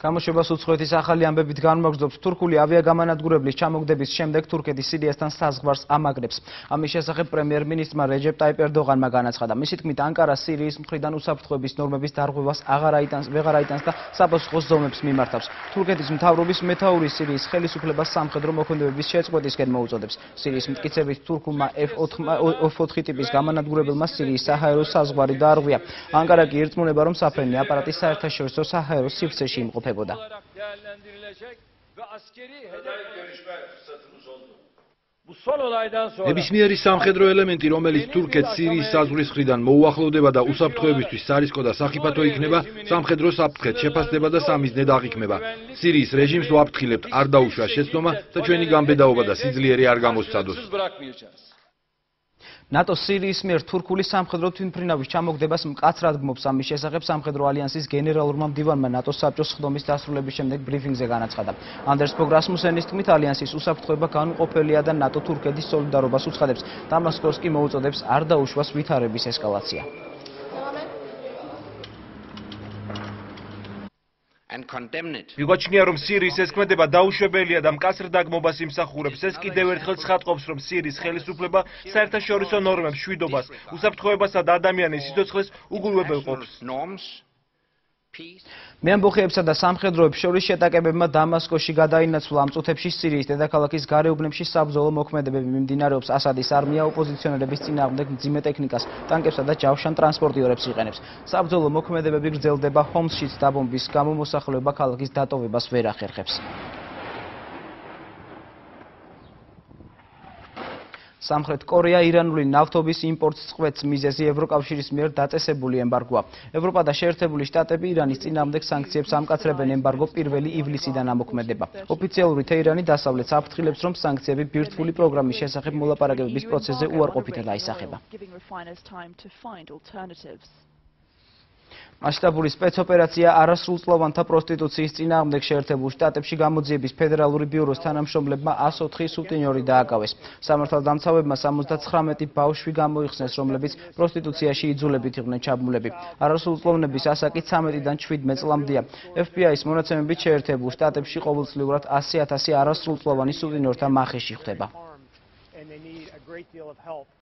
გამოშვებას უცხოეთის ახალი ამბებით განმაგრძობს თურქული ავიაგამანადგურებლის ჩამოგდების შემდეგ თურქეთის სირიასთან საზღვარს ამაგრებს. ამის შესახებ პრემიერ-მინისტრმა რეჯეპ ტაიპ ერდოღანმა განაცხადა. მისი თქმით, ანკარა სირიის მხრიდან უსაფრთხოების ნორმების დარღვევას აღარ აიტანს და საპასუხო ზომებს მიმართავს. თურქეთის მთავრობის მეთაური სირიის ხელისუფლებას სამხედრო მოქმედებების შეწყვეტისკენ მოუწოდებს. სირიის მტკიცებით თურქულმა F4 ტიპის გამანადგურებელმა სირიის საჰაერო საზღვარი დაარღვია. ანკარა კი ირწმუნება, რომ საფრენი აპარატი საერთაშორისო საჰაერო სივრცეში იმყოფებოდა. ნებისმიერი სამხედრო ელემენტი, რომელიც თურქეთს სირიის საზღვრის მხრიდან მოუახლოვდება და უსაფრთხოებისთვის სარისკო და სახიფათო იქნება, სამხედრო საფრთხეთ შეფასდება და სამიზნედ აღიქმება. სირიის რეჟიმს ვაფრთხილებთ, არ დაუშვა შეცდომა და ჩვენი გამბედაობა და სიძლიერე არ გამოსცადოს. ნატო სირიის მიერ თურქული სამხედრო თვითმფრინავის ჩამოგდებას მკაცრად გმობს. ამის შესახებ სამხედრო ალიანსის გენერალურმა მდივანმა ნატოს საბჭოს სხდომის დასრულების შემდეგ ბრიფინგზე განაცხადა. ანდერს ფოგ რასმუსენის თქმით, ალიანსის უსაფრთხოება განუყოფელია და ნატო თურქეთის სოლიდარობას უცხადებს. დამასკოს კი მოუწოდებს არ დაუშვას ვითარების ესკალაცია. მიგვაჩნია, რომ სირიის ეს ქმედება დაუშვებელია და მკაცრად გმობას იმსახურებს. ეს კიდევ ერთხელ ცხადყოფს, რომ სირიის ხელისუფლება საერთაშორისო ნორმებს, მშვიდობას, უსაფრთხოებასა და ადამიანის სიცოცხლეს უგულებელყოფს. მეამბოხეებსა და სამხედროებს შორის შეტაკებებმა დამასკოში გადაინაცვლა. ამ წუთებში სირიის დედაქალაქის გარეუბნებში საბრძოლო მოქმედებები მიმდინარეობს. ასადის არმია ოპოზიციონერების წინააღმდეგ მძიმე ტექნიკას, ტანკებსა და ჯავშან ტრანსპორტიორებს იყენებს. საბრძოლო მოქმედებები გრძელდება ჰომსშიც დაბომბვის გამო მოსახლეობა ქალაქის დატოვებას ვერ ახერხებს. სამხრეთ კორეა ირანული ნავთობის იმპორტს წყვეტს მიზეზი ევროკავშირის მიერ დაწესებული ემბარგოა. ევროპა და შეერთებული შტატები ირანის წინააღმდეგ სანქციებს ამკაცრებენ. ემბარგო 1 ივლისიდან ამოქმედება. ოფიციალური თეირანი დასავლეთს აფრთხილებს, რომ სანქციები ბირთვული პროგრამის შესახებ მოლაპარაკებების პროცესზე უარყოფითად აისახება. მასშტაბური სპეცოპერაცია არასრულწლოვანთა პროსტიტუციის წინააღმდეგ შეერთებულ შტატებში გამოძიების ფედერალური ბიუროს თანამშრომლებმა 104 სუტინიორი დააკავეს. სამართალდამცავებმა 79 ბავშვი გამოიხსნეს, რომლებიც პროსტიტუციაში იძულებით იყვნენ ჩაბმულები. არასრულწლოვნების ასაკი 13-დან 17 წლამდეა. FBI-ის მონაცემებით შეერთებულ შტატებში ყოველწლიურად 100,000 არასრულწლოვანი სუტინიორთა მახეში ხდება.